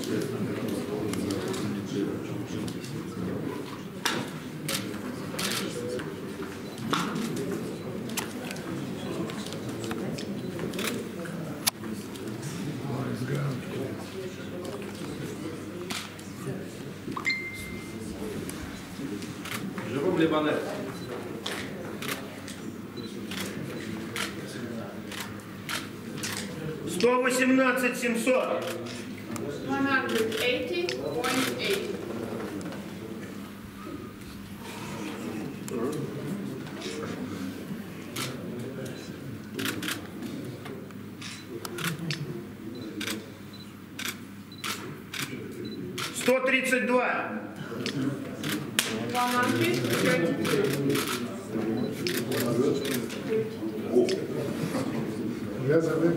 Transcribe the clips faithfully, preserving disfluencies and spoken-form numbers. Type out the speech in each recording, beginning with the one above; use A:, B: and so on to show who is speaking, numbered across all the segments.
A: Живом Либане.
B: сто восемнадцать семьсот.
C: one hundred eighty point eight.
B: сто тридцать два.
C: one hundred thirty-two.
D: Я забыл.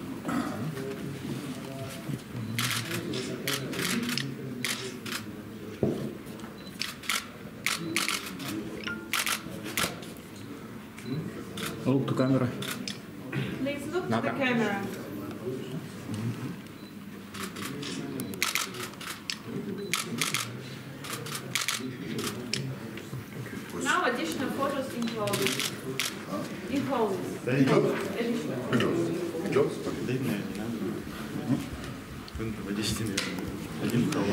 E: Look to camera.
C: Please look to the camera. Now additional photos in Polish. In Polish.
D: Идет?
C: Additional.
D: Идет?
F: Дай мне, не надо. Вы проводите один